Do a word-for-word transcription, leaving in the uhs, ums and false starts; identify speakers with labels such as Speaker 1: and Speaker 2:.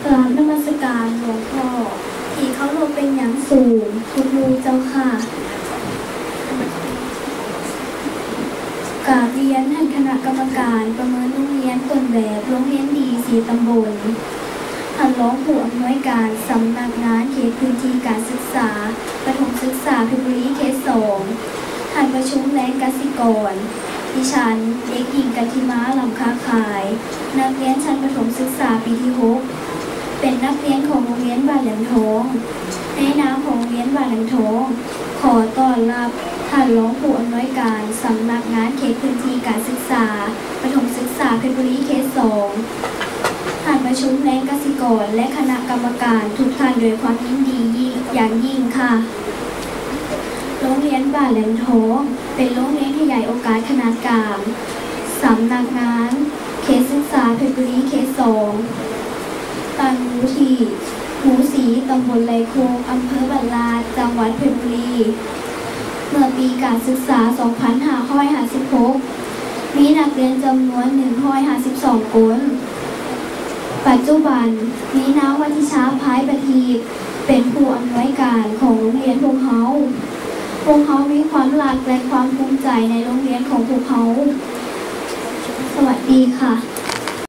Speaker 1: ราบนมัสการหลวงพ่อที่เขาลงเป็นอย่างสูงคุณครูเจ้าค่ะกราบเรียนท่านคณะกรรมการประเมินโรงเรียนต้นแบบโรงเรียนดีสีตำบลท่านรองผู้อำนวยการสำนักงานเขตพื้นที่การศึกษาประถมศึกษาเพชรบุรีเขตสองท่านประชุมแรงกสิกรดิฉันเด็กหญิงกันทิมาลำค้าขายนักเรียนชั้นประถมศึกษาปีที่หกเป็นนักเรียนของโรงเรียนบ้านแหลมทองในนามของโรงเรียนบ้านแหลมทองขอต้อนรับท่านรองผู้อำนวยการสำนักงานเขตพื้นที่การศึกษาประถมศึกษาเพชรบุรีเขตสองท่านประชุมแรงกสิกรและคณะกรรมการทุกท่านโดยความยินดีอย่างยิ่งค่ะโรงเรียนบ้านแหลมทองเป็นโรงเรียนขยายโอกาสขนาดกลางสำนักงานเขตศึกษาเพชรบุรีเขตสองตั้งอยู่ที่หมู่สีตำบลไรโคงอำเภอบัลลาดจังหวัดเพชรบุรีเมื่อปีการศึกษา สองพันห้าร้อยห้าสิบหก มีนักเรียนจำนวน หนึ่งร้อยห้าสิบสอง คนปัจจุบันมีนางวัฒิชาพายประทีปเป็นผู้อำนวยการของโรงเรียนพวกเขาพวกเขามีความรักและความภูมิใจในโรงเรียนของพวกเขาสวัสดีค่ะ